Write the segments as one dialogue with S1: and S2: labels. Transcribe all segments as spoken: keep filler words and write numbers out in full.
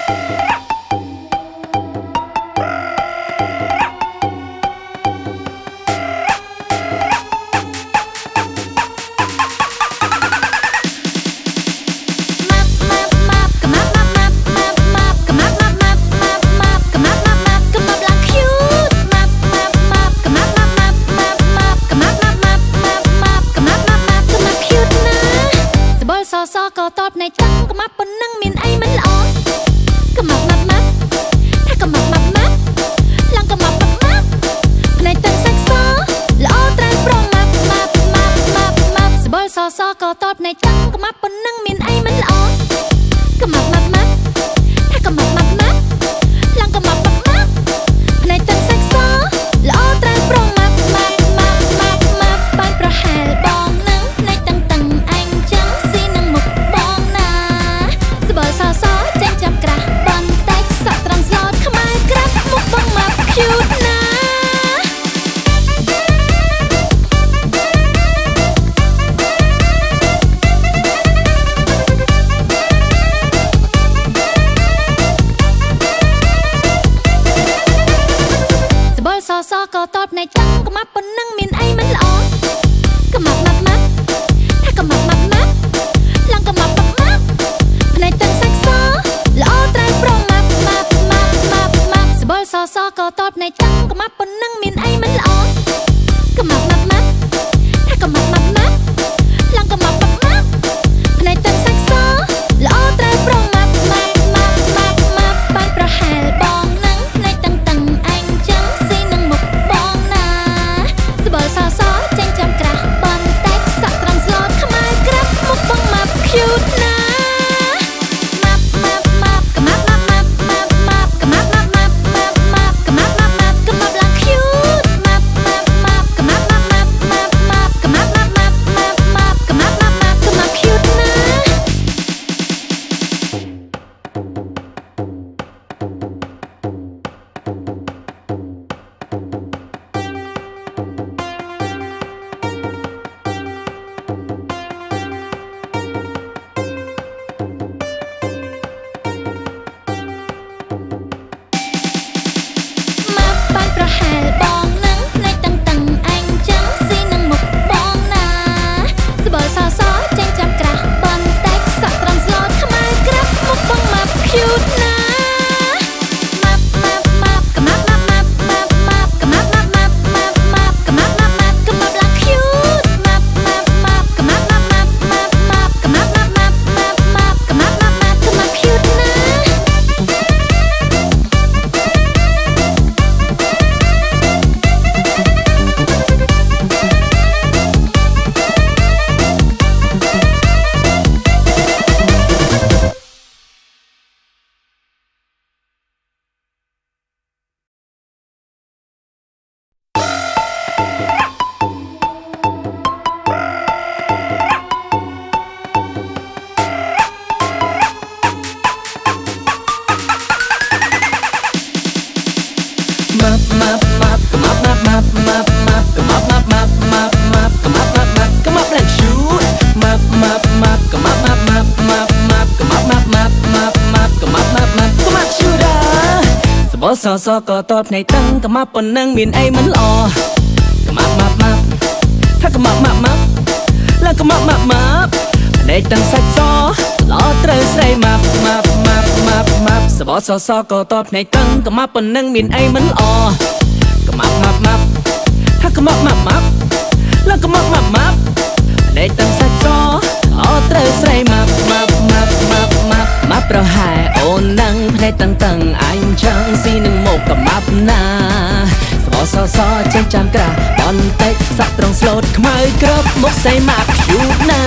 S1: សសក៏តបភ្នែកតឹងកម៉ាប់ប៉ុណ្ណឹងមានអីមិនល្អកម៉ាប់ម៉ាប់ម៉ាប់ថាកម៉ាប់ម៉ាប់ម៉ាប់ឡើងកម៉ាប់ម៉ាប់ម៉ាប់ភ្នែកតឹងសាច់សល្អត្រូវស្រីម៉ាប់ម៉ាប់ម៉ាប់ម៉ាប់ម៉ាប់សបសសក៏តបភ្នែកតឹងកម៉ាប់ប៉ុណ្ណឹងមានអីមិនល្អកម៉ាប់ម៉ាប់ម៉ាប់ថាកម៉ាប់ម៉ាប់ម៉ាប់ឡើងកម៉ាប់ម៉ាប់ម៉ាប់ភ្នែកតឹងសាច់សល្អត្រូវស្រីម៉ាប់ម៉ាប់ម៉ាប់ម៉ាប់ម៉ាប់ម៉ាប់ប្រហែលអូននឹងភ្នែកតឹងតឹងអញចឹងស៊ីនឹងមកកម៉ាប់ណាសបសសចេញចាំក្រាស់បន្តិចសាក់ត្រង់ស្លូតខ្មៅក្របមុខសៃម៉ាប់យូរណា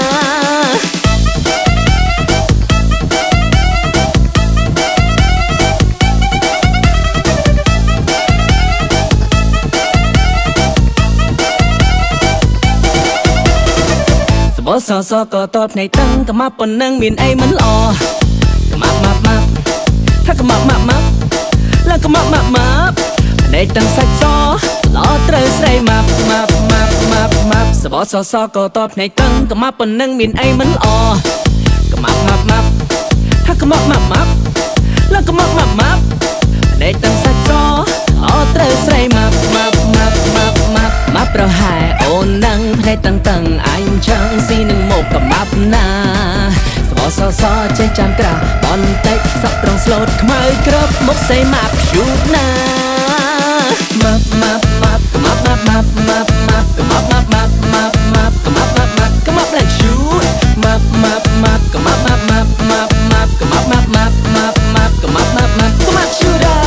S1: បសសក៏តបភ្នែកតឹងកម៉ាប់ប៉ុណ្ណឹងមានអីមិនល្អកម៉ាប់ម៉ាប់ម៉ាប់ថាកម៉ាប់ម៉ាប់ម៉ាប់ឡើងកម៉ាប់ម៉ាប់ម៉ាប់ភ្នែកតឹងសាច់សល្អត្រូវស្រីម៉ាប់ម៉ាប់ម៉ាប់ម៉ាប់ម៉ាប់សបសសក៏តបភ្នែកតឹងកម៉ាប់ប៉ុណ្ណឹងមានអីមិនល្អកម៉ាប់ម៉ាប់ម៉ាប់ថាកម៉ាប់ម៉ាប់ម៉ាប់แล้วก็มับมับมับได้ตั้งสักซออ๋อเตรใส่มับมับมับมับมับมับเราหายโอนนังได้ตั้งตั้งอันช่างสีหนึ่งหมกกับมับนาสบอซอซอใจจำกระบอลเต็กสับตรงสโลดขมายกรับมกใส่มับชุดนามับมับมับมับมับมับมับมับมับมับมับมับมับมับมับมับก็มับแหลกชุดมับมับมับก็มับมับมับมับมับก็มับมับมับมับมับก็มับมับมับก็มับชุดา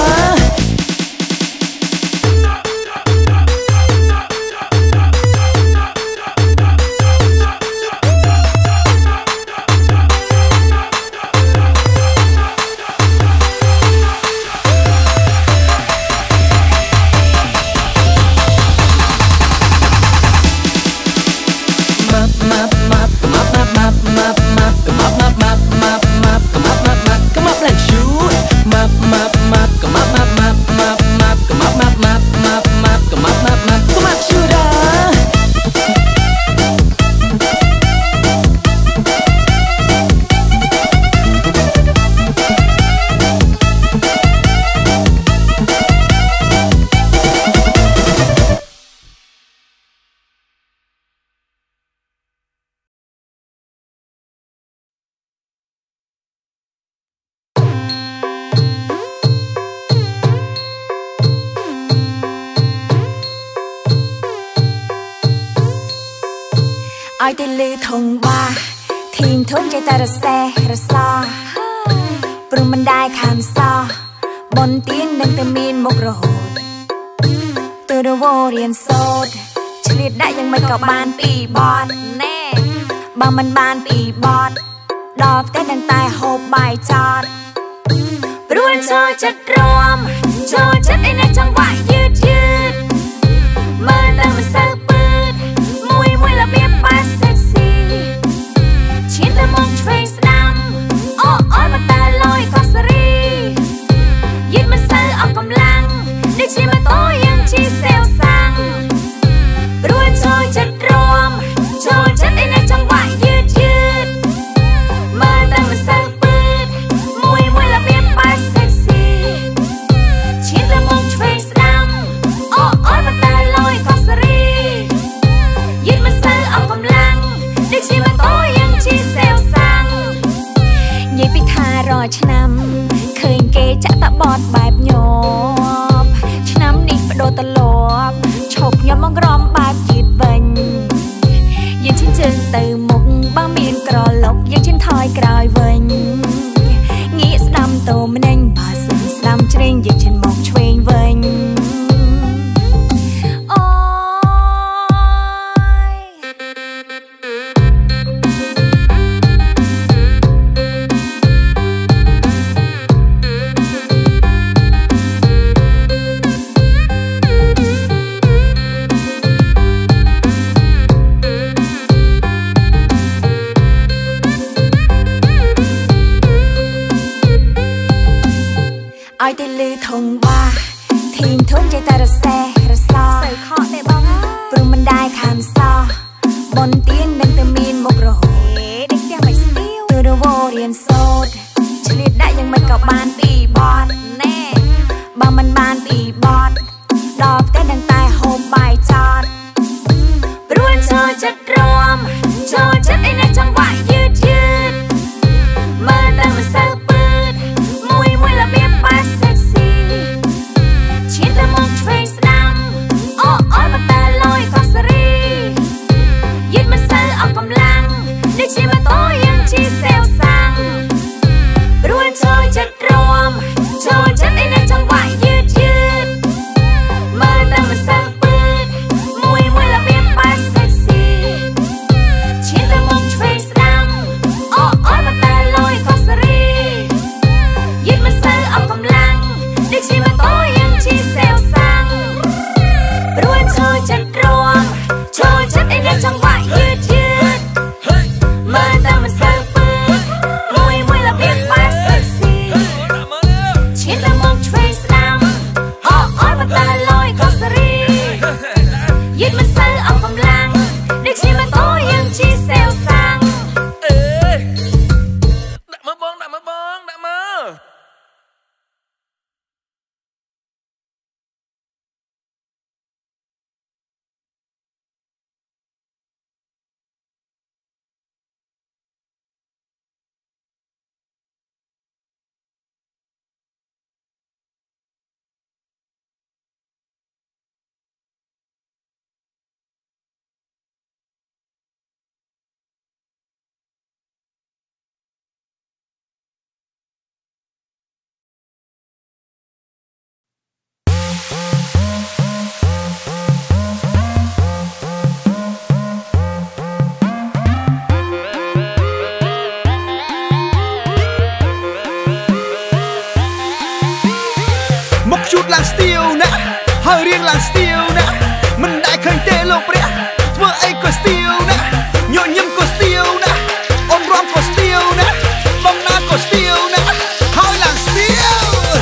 S2: ไอติลือทงว่าทิ้งทนใจแต่ระแสระซอปรุงมันได้คำซอบนเตียงดังแต่มีนมกระโหดตัวระโวเรียนโซดเฉลี่ยได้ยังไม่กับบานปีบอดแน่บางมันบานปีบอดดอกแต่ดังตายโหบใบจอดปรุงโชว์จัดรวมโชว์จัดไอในจังหวะยืดยืดเมื่อตั้งมันเสิร์ฟปืนมวยมวยละเบียบปาเซ็กซี่ชิ้นละมองเทรสดำอ้ออ้อยมาตาลอยกอสรียืดมาเสิร์ฟออกกำลังได้ชิมมาโตยังชีเซลซังปรุงโชว์จัดรวมโชว์จัดไอในจังหวะยืดยืดเมื่อตั้งมันเสิร์ฟปืนมวยมวยละเบียบปาเซ็กซี่ชิ้นละมองเทรสดำอ้ออ้อยมาตาลอยกอสรียืดมาเสิร์ฟออกกำลังได้ชิมมาโตยังชีเซลซังยัยพิธารอชนำเคยเกจะตะบอดแบบโยบชนำนี่ประโดตลบฉกยอมมองกรอมแบบยืดเวงยืนชิ้นจึงตื่นมุกบ้างมีนกรอลกยังชิ้นทอยกรอยเวงงี้สดำโตมันเองบาสิสดำเจริญยืนชิ้นมองช่วยเวงไอติลือทงว่าทิ้งทนใจแต่ระแสระซอใส่ข้อได้บ้างปรุงมันได้คำซอบนเตียงดังแต่มีนมกระโหดเด็กยังไม่สติลตัวระโวเรียนโซดเฉลี่ยได้ยังไม่กับบานปีบอดแน่บางมันบานปีบอดดอกแต่ดังตายโหบใบจอดปรุงโชว์จัดรวมโชว์จัดไอในจังหวะยืดยืดเมื่อตั้งมันเสิร์ฟปืนมวยมวยละเบียบปาเซ็กซี่ชิ้นละมองเทรสดำอ้ออ้อยมาตาลอยกอสรียืดมาเสิร์ฟออกกำลังได้ชิมมาโตยังชีเซลซังป
S3: ហើយរៀងឡើងស្ទៀវណាមិនដែលឃើញទេលោកព្រះធ្វើអីក៏ស្ទៀវណាញញឹមក៏ស្ទៀវណាអូនរំក៏ស្ទៀវណាបងណាក៏ស្ទៀវណាហើយឡើងស្ទៀវ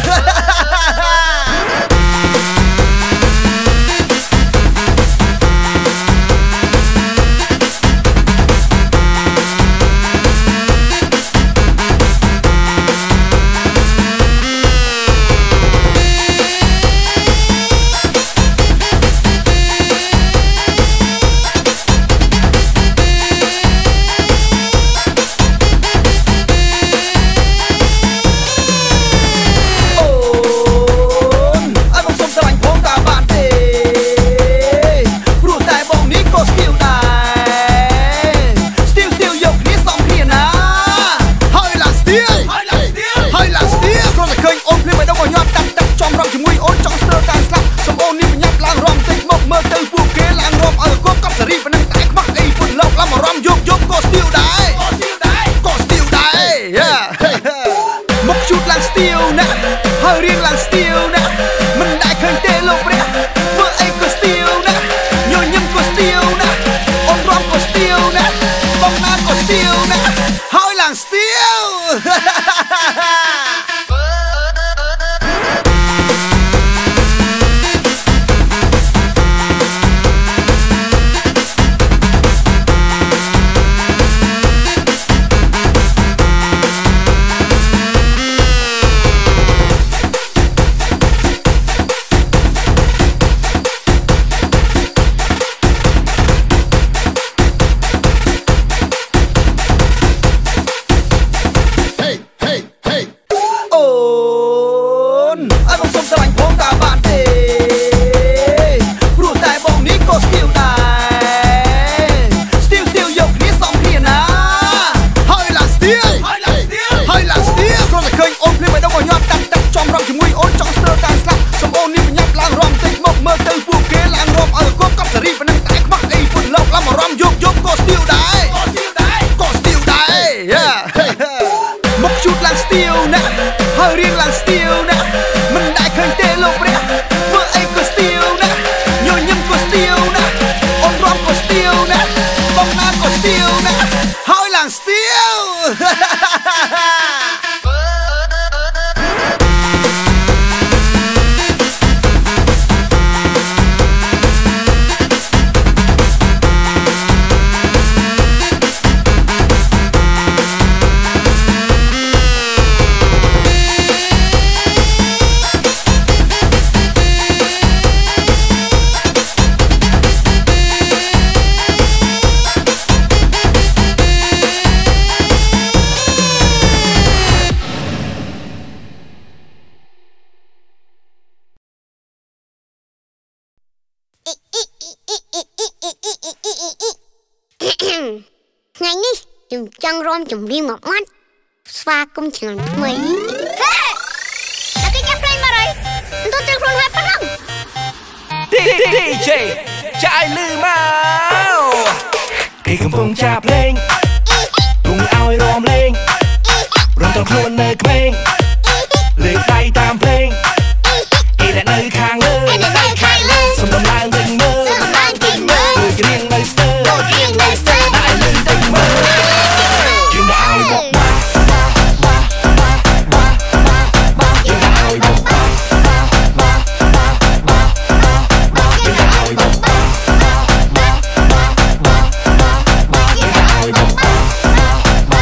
S3: ហើយរៀងឡើងស្ទៀវណាមិនដែលឃើញទេលោកព្រះធ្វើអីក៏ស្ទៀវណាញញឹមក៏ស្ទៀវណាអូនរំក៏ស្ទៀវណាបងណាក៏ស្ទៀវណាហើយឡើងស្ទៀវ ហើយរៀងឡើងស្ទៀវណាមិនដែលឃើញទេលោកព្រះធ្វើអីក៏ស្ទៀវណាញញឹមក៏ស្ទៀវណាអូនរំក៏ស្ទៀវណាបងណាក៏ស្ទៀវណាហើយឡើងស្ទៀវ
S4: ថ្ងៃនេះខ្ញុំចង់រួមចម្រៀងមួយម៉ាត់ស្វាគមន៍ឆ្នាំថ្មីហេតែគេចាប់ភ្លេងមកហើយមិនទៅខ្លួនហើយប៉ុណ្ណឹង
S1: ឌី ជេ ចាយលឺមកគេកំពុងចាប់ភ្លេងគង់ឲ្យរំលេងរំទៅខ្លួននៅក្មេងលើកដៃតាមភ្លេងអីដែលនៅខាងលើសំដំឡើងវិញមើលដូចរៀងនៅស្ទើដូចរៀងនៅស្ទើតែលឺតែមើលយើងទៅឲ្យមកបាបាបាបាបាបាយើងទៅឲ្យមកបាបាបាបាបាយើងទៅឲ្យមកបាបាបាបាបាយើងទៅឲ្យមកបាបា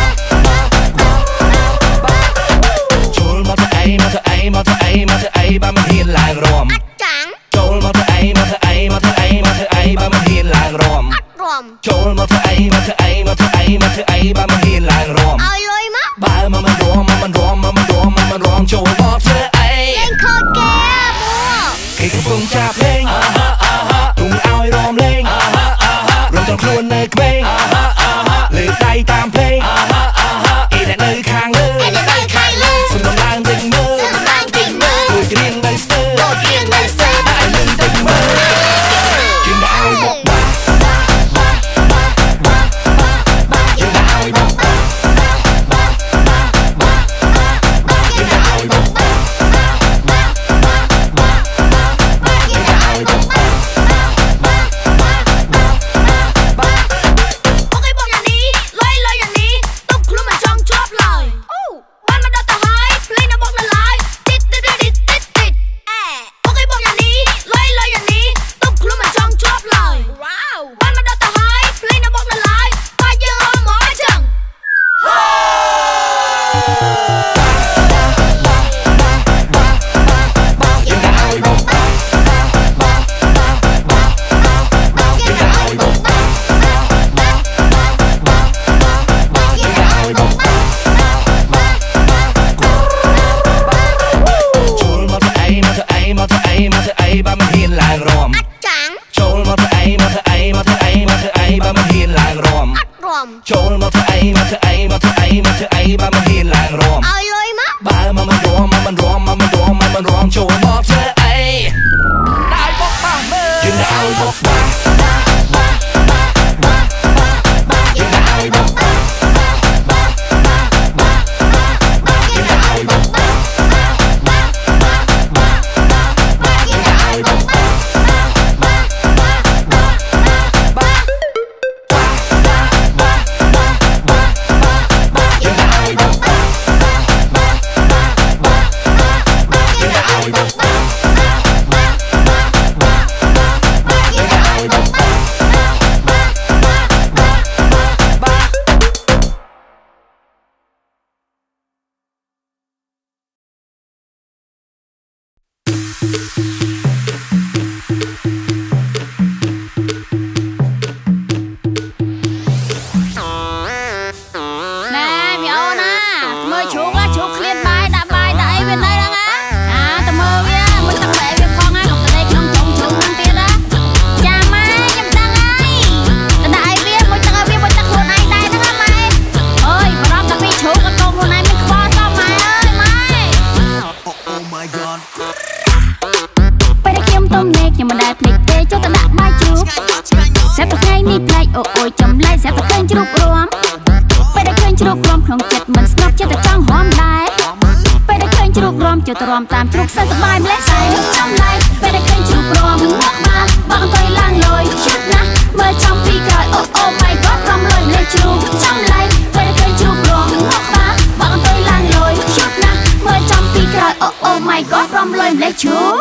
S1: បាចូលមកទៅអីមកទៅអីមកទៅអីមកទៅអីបើមិនហ៊ានឡើងរំចូលមកទៅអីមកទៅអីមកទៅអីមកទៅអីបើមិនហ៊ានឡើងរំចូលមកទៅអីមកទៅអីមកទៅអីមកទៅអីបើមិនហ៊ានឡើងរំឲ្យលុយមកបើមកមិនរំមកមិនរំមកមិនរំមកមិនរំចូលមកធ្វើអីលេងខូចគេមកគេកំពុងចាប់ភ្លេងទុំឲ្យរំលេងរំទាំងខ្លួននៅក្មេងលើកដៃតាមភ្លេងអីដែលនៅខាងលើសំដំឡើងវិញមើលដូចរៀងនៅស្ទើដូចរៀងនៅស្ទើតែលឺតែមើលយើងទៅឲ្យមកបាបាបាបាបាបាយើងទៅឲ្យមកបាបាបាបាបាយើងទៅឲ្យមកបាចូលមកធ្វើអីមកធ្វើអីមកធ្វើអីមកធ្វើអីបើមិនហ៊ានឡើងរំឲ្យលុយមកបើមកមិនរំមកមិនរំមកមិនរំមកមិនរំចូលមកធ្វើអីដាក់ឲ្យបុកបោះមើលយើងដាក់ឲ្យបុកបោះយើងដាក់ឲ្យបុកបោះយើងដាក់ឲ្យបុកបោះយើងដាក់ឲ្យបុកបោះรวมตามจุกสบายไม่เล่นใส่จำไรไปได้เคยจุกรวมมากมาบางตัวล่างลอยชุดนะเมื่อจำปีกายโอ้โอ้ไม่ก็รำลอยเลยจุกจำไรไปได้เคยจุกรวมมากมาบางตัวล่างลอยชุดนะเมื่อจำปีกายโอ้โอ้ไม่ก็รำลอยเลยจุก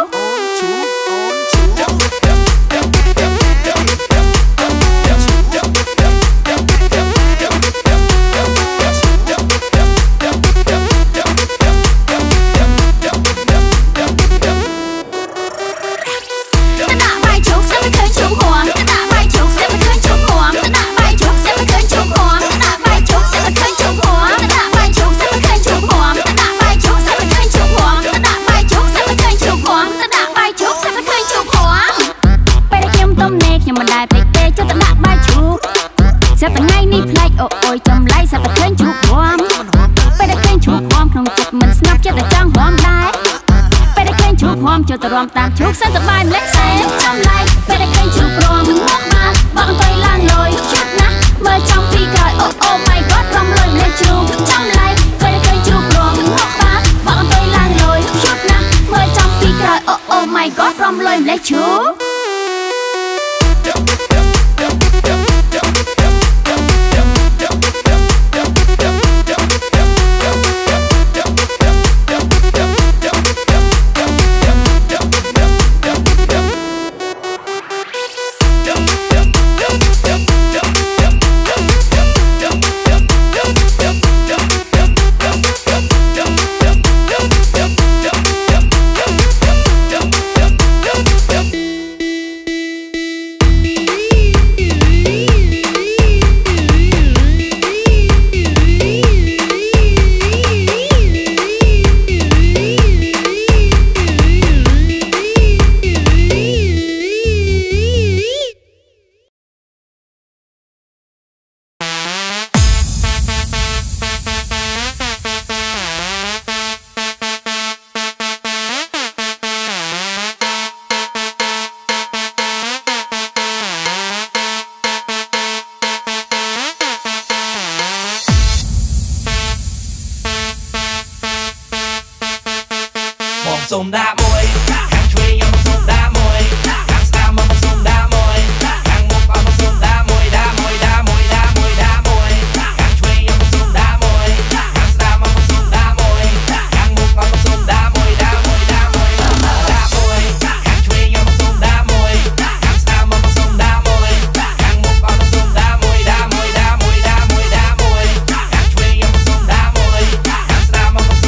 S1: จะรวมตามชุกเส้นสบายไม่เล่นใส่จำไรไปได้เคยจุกรวมมากมาบางตัวล่างลอยชุดนะเมื่อจำปีกายโอ้โอ้ไม่ก็รำลอยเลยจุกจำไรไปได้เคยจุกรวมมากมาบางตัวล่างลอยชุดนะเมื่อจำปีกายโอ้โอ้ไม่ก็รำลอยเลยจุกส้มดาบมวยข้างช่วยยังมาส้มดาบมวยข้างสตาร์มามาส้มดาบมวยข้างมุกเอามาส้มดาบมวยดาบมวยดาบมวยดาบมวยดาบมวยข้างช่วยยังมาส้มดาบมวยข้างสตาร์มามาส้มดาบมวยข้างมุกเอามาส้มดาบมวยดาบมวยดาบมวยดาบมวยข้างช่วยยังมาส้มดาบมวยข้างสตาร์มามาส้มดาบมวยข้างมุกเอามาส้มดาบมวยดาบมวยดาบมวยดาบมวยดาบมวยข้างช่วยยังมาส้มดาบมวยข้างสตาร์มามาส้ม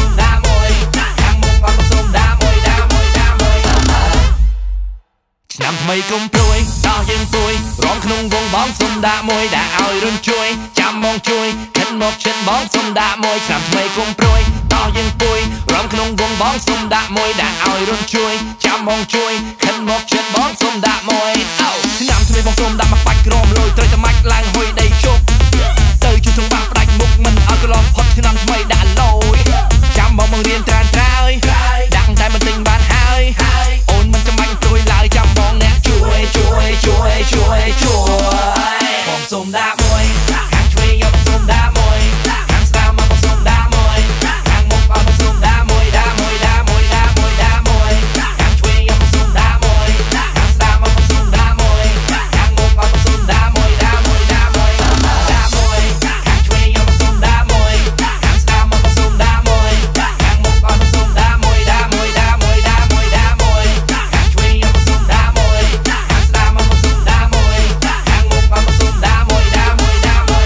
S1: ថ្មីកុំព្រួយតោះយើងព្រួយរំក្នុងវងបងសុំដាក់មួយដាក់ឲ្យរុនជួយចាំមកជួយខិនមកជិតបងសុំដាក់មួយឆ្នាំថ្មីកុំព្រួយតោះយើងព្រួយរំក្នុងវងបងសុំដាក់មួយដាក់ឲ្យរុនជួយចាំមកជួយខិនមកជិតបងសុំដាក់មួយអូឆ្នាំថ្មីបងសុំដាក់មកបាច់ក្រមលុយត្រូវតែមាច់ឡើងហុយដីជប់ទៅជួយក្នុងបាក់ផ្ដាច់មុខមិនឲ្យកន្លងផុតឆ្នាំថ្មីដាក់លយចាំបងមករៀនត្រានត្រើយដាក់តែមិនទិញបានហើយអូនមិនចាំបាច់ព្រួយឡើយចាំបងអ្នកជួយជួយជួយជួយជួយបងសុំដាក់មួយខាងឆ្វេងយកបងសុំដាក់មួយខាងស្ដាំមកបងសុំដាក់មួយខាងមុខបងសុំដាក់មួយដាក់មួយដាក់មួយដាក់មួយដាក់មួយខាងឆ្វេងយកបងសុំដាក់មួយខាងស្ដាំមកបងសុំដាក់មួយខាងមុខបងសុំដាក់មួយដាក់មួយដាក់មួយដាក់មួយខាងឆ្វេងយកបងសុំដាក់មួយខាងស្ដាំមកបងសុំដាក់មួយខាងមុខបងសុំដាក់មួយដាក់មួយដាក់មួយដាក់មួយដាក់មួយខាងឆ្វេងយកបងសុំដាក់មួយខាងស្ដាំមកបងសុំដាក់មួយខាងមុខបងសុំដាក់មួយដាក់មួយដាក់មួយ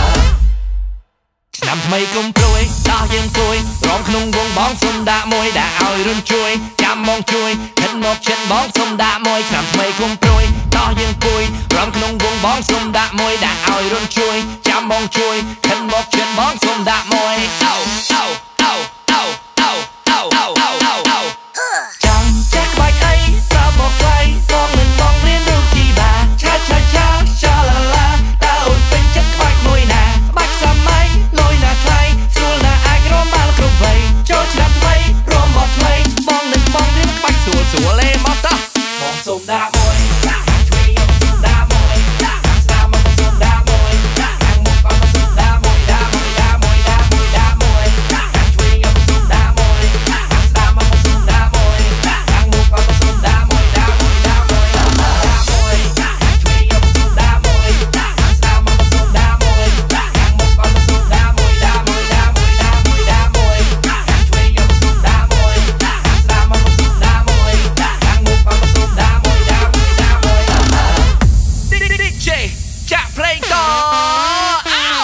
S1: ឆ្នាំថ្មីកុំព្រួយតោះយើងព្រួយរំក្នុងវងបងសុំដាក់មួយដាក់ឲ្យរុនជួយចាំមកជួយខិនមកជិតបងសុំដាក់មួយឆ្នាំថ្មីកុំព្រួយតោះយើងព្រួយរំក្នុងវងបងសុំដាក់មួយដាក់ឲ្យរុនជួយចាំមកជួយខិនមកជិតបងសុំដាក់មួយអូអូអូអូអូអូអូអូអូចាំចាក់ក្បាច់អីប្រាប់មកថ្លៃបងមិនបងរៀនរូបជីបាឆាឆាឆាឆាឡាឡាតើអូនពេញចិត្តក្បាច់មួយណាក្បាច់សម័យលុយណាថ្លៃស្រួលណាអាចរំបានគ្រប់វ័យចូលឆ្នាំថ្មីរំបត់ថ្មីបងនឹងបងរៀនក្បាច់ស្រួលស្រួលលេមកតោះបងសុំដាក់មួយជួយយកសុំដាក់មួយខាងស្ដាំមកសុំដាក់មួយខាងមុខបងសុំដាក់មួយដាក់មួយដាក់មួយដាក់មួយដាក់មួយខាងជួយយកសុំដាក់មួយខាងស្ដាំមកសុំដាក់មួយខាងមុខបងសុំដាក់មួយដាក់មួយដាក់មួយដាក់មួយខាងជួយយកសុំដាក់មួយខាងស្ដាំមកសុំដាក់មួយខាងមុខបងសុំដាក់មួយដាក់មួយដាក់មួយដាក់មួយដាក់មួយខាងជួយយកសុំដាក់មួយខាងស្ដាំមកសុំដាក់មួយខាងមុខបងសុំដាក់មួយដាក់មួយដាក់មួយឌីเจចាក់เพลงต่ออ้าว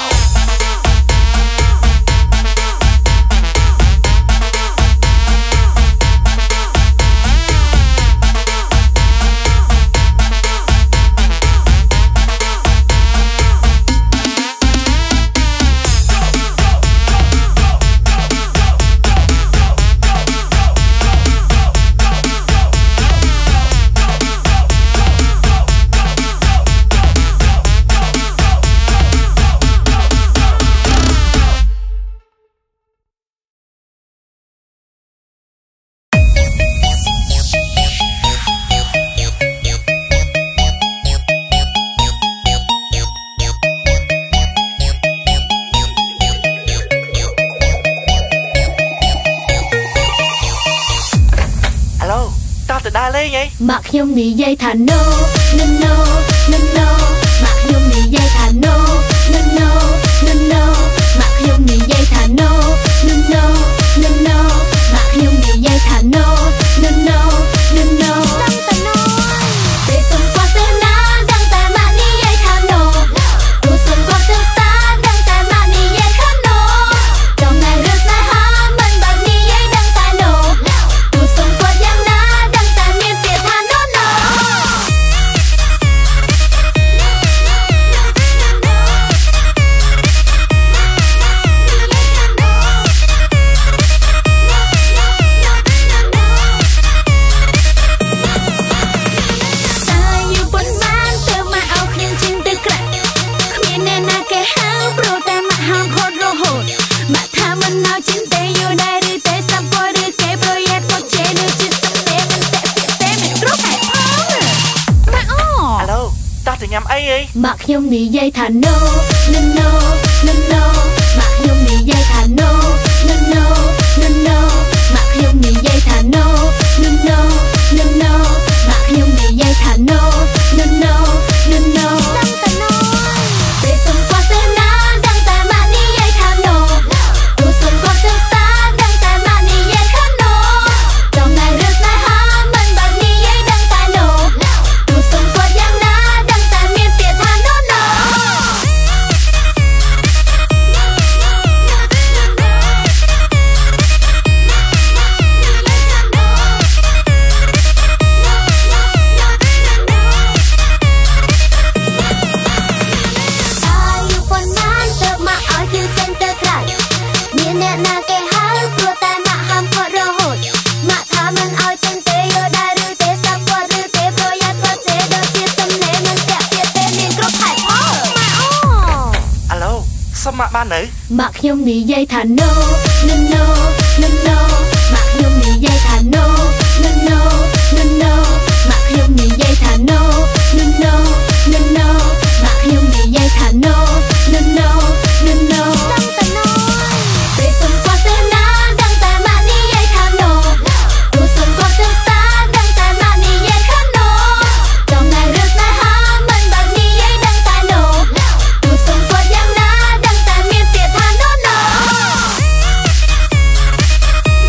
S2: មកខ្ញុំនិយាយថា no no no no no មកខ្ញុំនិយាយថា no no no no no មកខ្ញុំនិយាយថា no no no no no មកខ្ញុំនិយាយថា no no no no no ដឹងតែ no ពេលសុំគាត់ទៅណាដឹងតែមកនិយាយថា no ទូសុំគាត់ទៅសាដឹងតែមកនិយាយថា no ចំណែករឿងស្នេហាមិនបើនិយាយដឹងតែ no ទូសុំគាត់យ៉ាងណាដឹងតែមានពាក្យថា no no មកខ្ញុំនិយាយថា no no no no no មកខ្ញុំនិយាយថា no no no no no មកខ្ញុំនិយាយថា no no no no no មកខ្ញុំនិយាយថា no no no no no ដឹងតែ no ពេលសុំគាត់ទៅណាដឹងតែមកនិយាយថា no ទូសុំគាត់ទៅសាដឹងតែមកនិយាយថា no ចំណែករឿងស្នេហាមិនបើនិយាយដឹងតែ no ទូសុំគាត់យ៉ាងណាដឹងតែមានពាក្យថា no no
S4: អ
S3: នៅ
S5: ម៉ាក់ខ្ញុំនិយាយថា no no no no no ម៉ាក់ខ្ញុំនិយាយថា no no no no no ម៉ាក់ខ្ញុំនិយាយថា no no no no no ម៉ាក់ខ្ញុំនិយាយថា no no no no no ដឹងតែ no ពេលសុំគាត់ទៅណាដឹងតែម៉ាក់និយាយថា no ទោះសុំគាត់ទៅសាដឹងតែម៉ាក់និយាយថា no ចំណាយរឿងស្នេហាមិនបើនិយាយដឹងតែ no ទោះសុំគាត់យ៉ាងណាដឹងតែមានពាក្យថា no no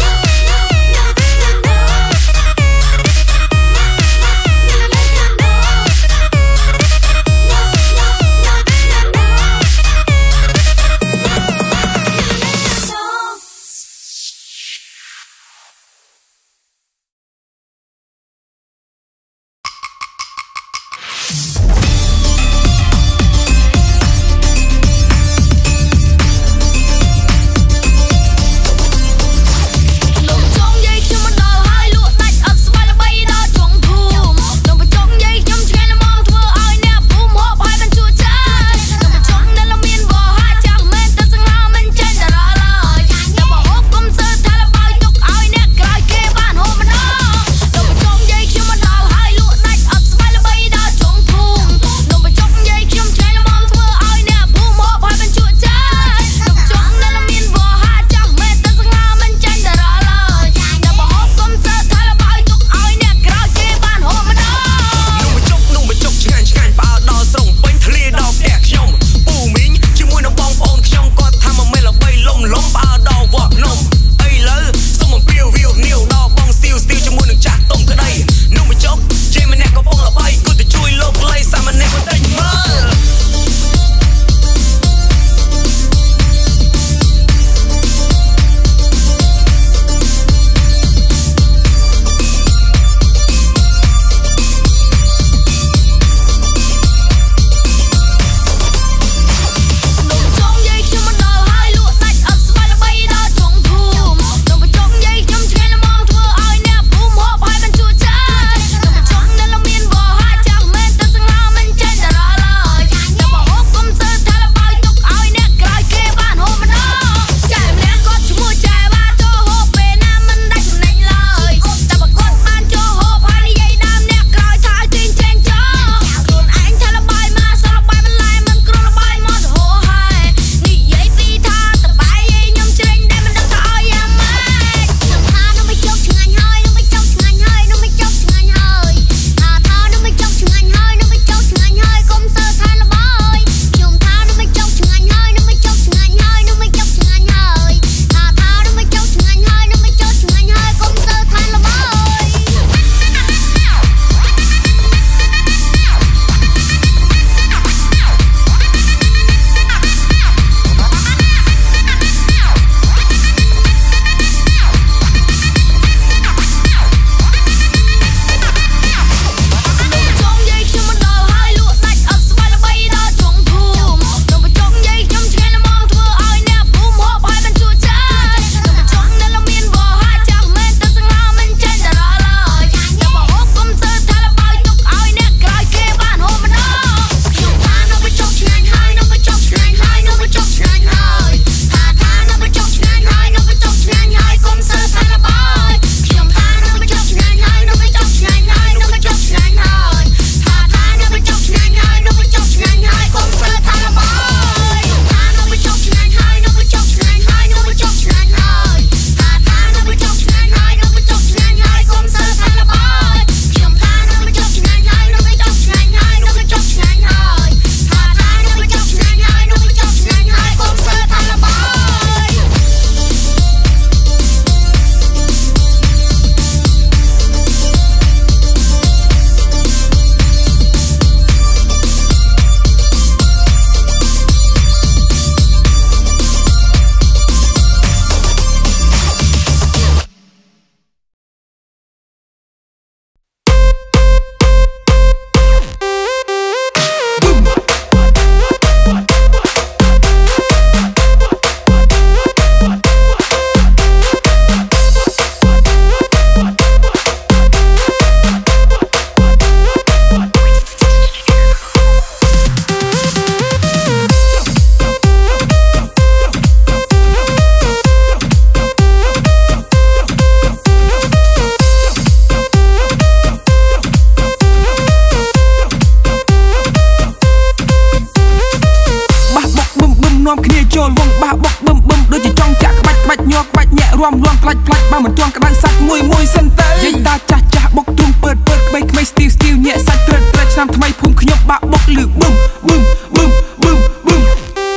S3: បើមិនទាន់ក្តៅសាច់មួយមួយសិនទៅយាយតាចាស់ចាស់បុកទ្រូងពើតពើតក្មេងក្មេងស្ទីវស្ទីវញាក់សាច់ត្រិតត្រិតឆ្នាំថ្មីភូមិខ្ញុំបាក់បុកលឺប៊ឹមប៊ឹមប៊ឹមប៊ឹមប៊ឹម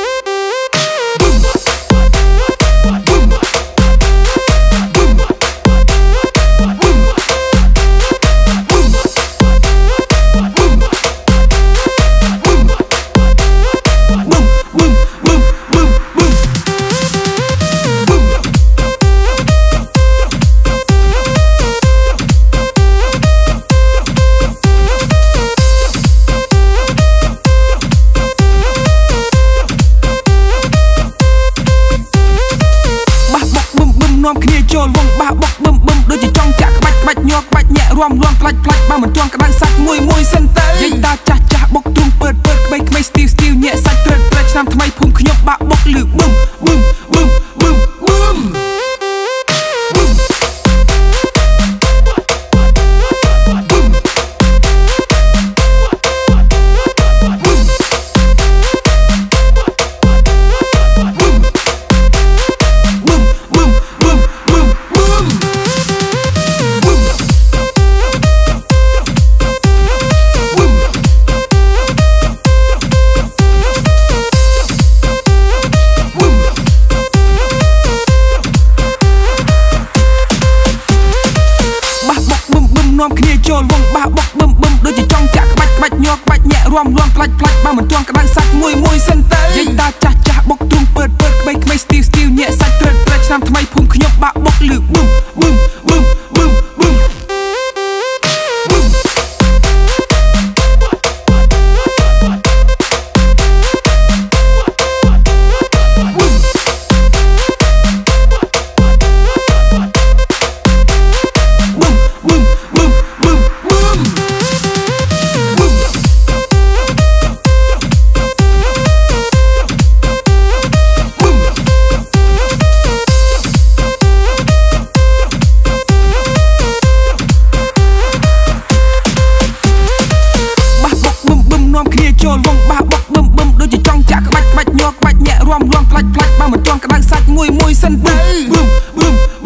S3: នាំគ្នាចូលវងបះបុកបឹមបឹមដូចជាចង់ចាក់ក្បាច់ក្បាច់ញ័រក្បាច់ញាក់រំលំផ្លាច់ផ្លាច់បើមិនទាន់ក្តៅសាច់មួយមួយសិនទៅយាយតាចាស់ចាស់បុកទ្រូងពើតពើតក្មេងក្មេងស្ទីវស្ទីវញាក់សាច់ត្រិតត្រិតឆ្នាំថ្មីភូមិខ្ញុំបាក់បុកលឺប៊ឹមប៊ឹមប៊ឹមប៊ឹមប៊ឹមនាំគ្នាចូលវងបះបុកបឹមបឹមដូចជាចង់ចាក់ក្បាច់ក្បាច់ញ័រក្បាច់ញាក់រំលំផ្លាច់ផ្លាច់បើមិនទាន់ក្តៅសាច់មួយមួយសិនទៅយាយតាចាស់ចាស់បុកទ្រូងពើតពើតក្មេងក្មេងស្ទីវស្ទីវញាក់សាច់ត្រិតត្រិតឆ្នាំថ្មីភូមិខ្ញុំបាក់បុកលឺប៊ឹមប៊ឹមប៊ឹមប៊ឹមប៊ឹមចូលវងបះបុកបឹមបឹមដូចជាចង់ចាក់ក្បាច់ក្បាច់ញ័រក្បាច់ញាក់រំលំផ្លាច់ផ្លាច់បើមិនទាន់ក្តៅសាច់មួយមួយសិនទៅប៊ឹមប៊ឹម